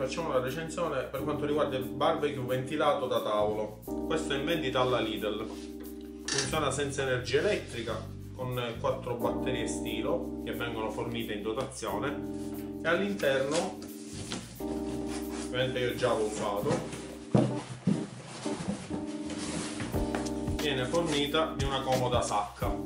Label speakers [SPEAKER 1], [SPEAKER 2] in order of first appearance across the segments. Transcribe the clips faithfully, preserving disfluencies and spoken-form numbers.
[SPEAKER 1] facciamo la recensione per quanto riguarda il barbecue ventilato da tavolo. Questo è in vendita alla Lidl, funziona senza energia elettrica, con quattro batterie stilo che vengono fornite in dotazione, e all'interno, ovviamente io già l'ho usato, viene fornita di una comoda sacca.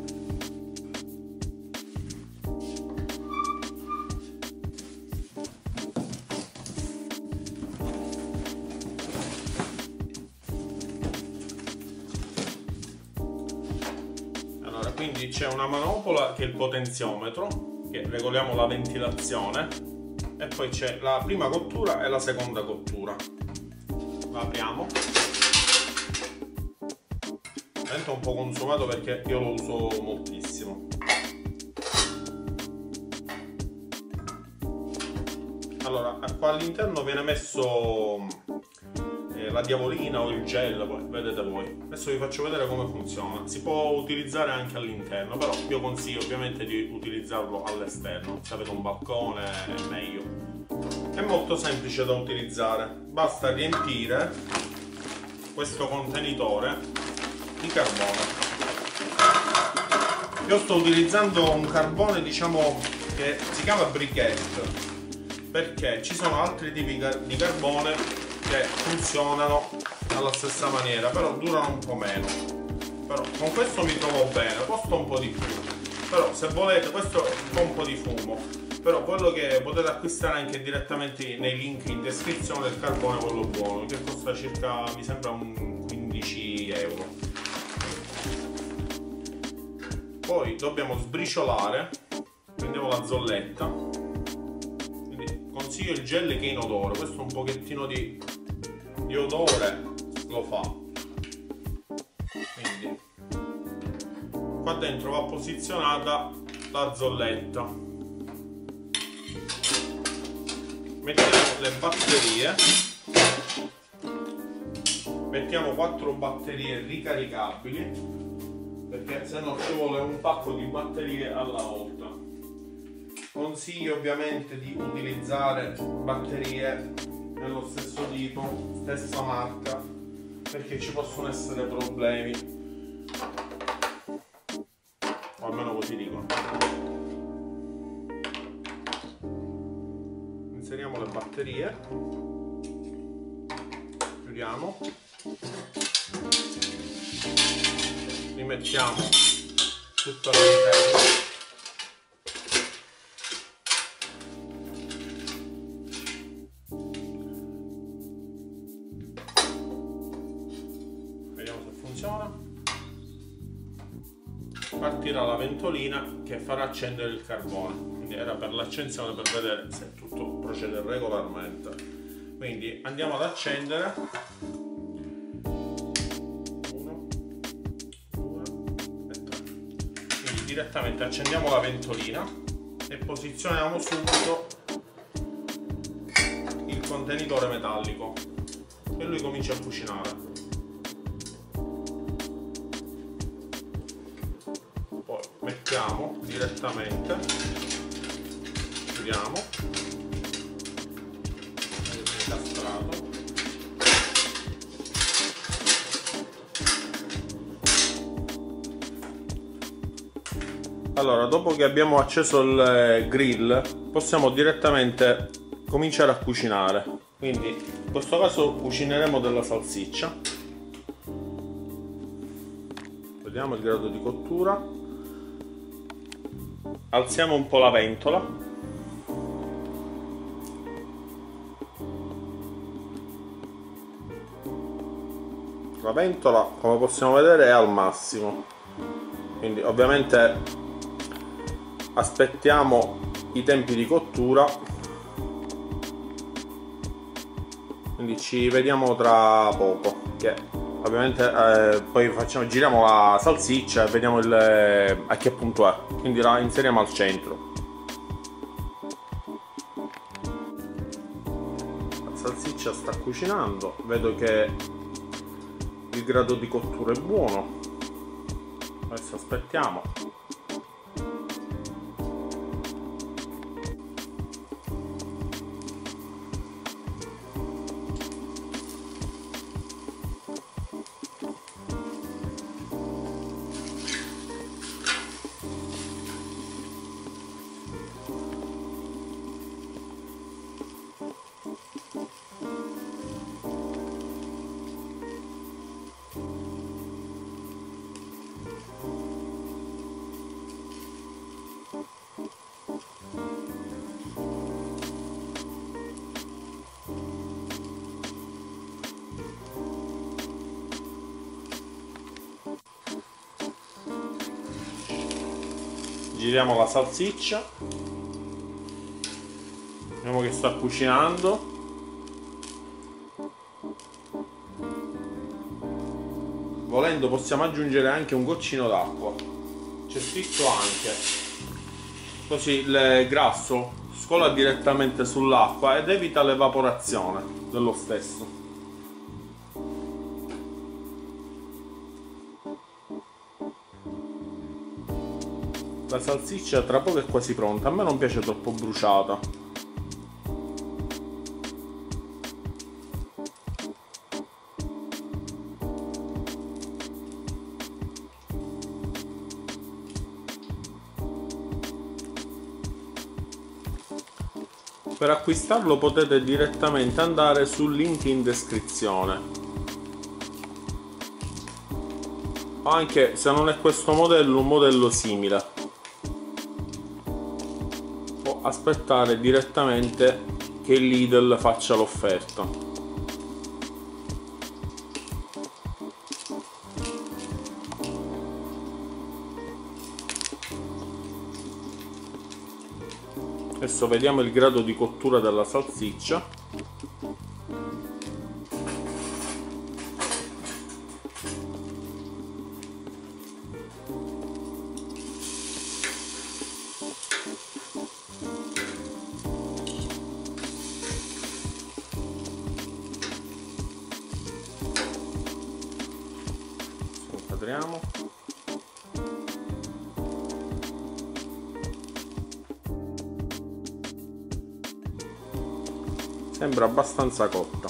[SPEAKER 1] Quindi c'è una manopola che è il potenziometro, che regoliamo la ventilazione, e poi c'è la prima cottura e la seconda cottura. La apriamo. Diventa un po' consumato perché io lo uso moltissimo. Allora, qua all'interno viene messo la diavolina o il gel, poi vedete voi. Adesso vi faccio vedere come funziona. Si può utilizzare anche all'interno, però io consiglio ovviamente di utilizzarlo all'esterno. Se avete un balcone è meglio. È molto semplice da utilizzare, basta riempire questo contenitore di carbone. Io sto utilizzando un carbone, diciamo, che si chiama briquette, perché ci sono altri tipi di carbone che funzionano alla stessa maniera, però durano un po' meno. Però con questo mi trovo bene, costa un po' di più, però se volete, questo fa un po' di fumo, però quello che potete acquistare anche direttamente nei link in descrizione, il carbone quello buono, che costa circa, mi sembra, un quindici euro. Poi dobbiamo sbriciolare, prendiamo la zolletta, quindi consiglio il gel che è inodore, questo un pochettino di di odore lo fa. Quindi qua dentro va posizionata la zolletta, mettiamo le batterie, mettiamo quattro batterie ricaricabili, perché se no ci vuole un pacco di batterie alla volta. Consiglio ovviamente di utilizzare batterie dello stesso tipo, stessa marca, perché ci possono essere problemi, o almeno così dicono. Inseriamo le batterie, chiudiamo, rimettiamo tutto all'interno. Partirà la ventolina che farà accendere il carbone, quindi era per l'accensione, per vedere se tutto procede regolarmente. Quindi andiamo ad accendere. Uno, due e tre. Quindi direttamente accendiamo la ventolina e posizioniamo subito il contenitore metallico e lui comincia a cucinare. Mettiamo direttamente, chiudiamo, incastrato. Allora, dopo che abbiamo acceso il grill, possiamo direttamente cominciare a cucinare. Quindi in questo caso cucineremo della salsiccia. Vediamo il grado di cottura. Alziamo un po' la ventola. La ventola, come possiamo vedere, è al massimo, quindi ovviamente aspettiamo i tempi di cottura, quindi ci vediamo tra poco, che ovviamente eh, poi facciamo, giriamo la salsiccia e vediamo il, eh, a che punto è, quindi la inseriamo al centro. La salsiccia sta cucinando, vedo che il grado di cottura è buono, adesso aspettiamo. Giriamo la salsiccia, vediamo che sta cucinando. Volendo possiamo aggiungere anche un goccino d'acqua, c'è scritto anche, così il grasso scola direttamente sull'acqua ed evita l'evaporazione dello stesso. La salsiccia tra poco è quasi pronta, a me non piace troppo bruciata. Per acquistarlo potete direttamente andare sul link in descrizione. O anche, se non è questo modello, un modello simile. O aspettare direttamente che il Lidl faccia l'offerta. Adesso vediamo il grado di cottura della salsiccia. Inquadriamo. Sembra abbastanza cotta.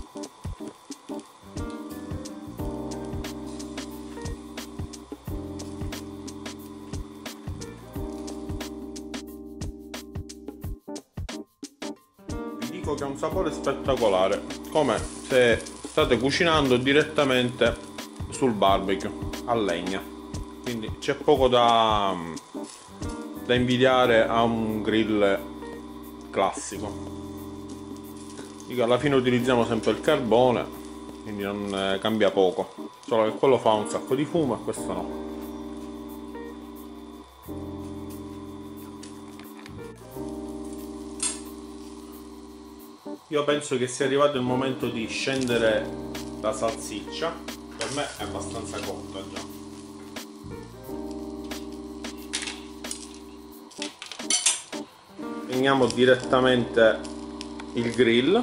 [SPEAKER 1] Vi dico che ha un sapore spettacolare, come se state cucinando direttamente sul barbecue a legna, quindi c'è poco da, da invidiare a un grill classico. Dico, alla fine utilizziamo sempre il carbone, quindi non eh, cambia poco, solo che quello fa un sacco di fumo e questo no. Io penso che sia arrivato il momento di scendere la salsiccia, per me è abbastanza cotta già. Spegniamo direttamente il grill.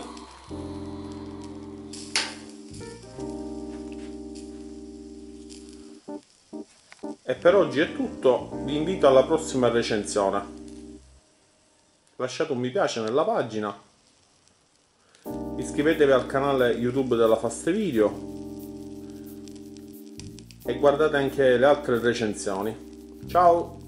[SPEAKER 1] E per oggi è tutto, vi invito alla prossima recensione. Lasciate un mi piace nella pagina, iscrivetevi al canale YouTube della Fast Video e guardate anche le altre recensioni. Ciao!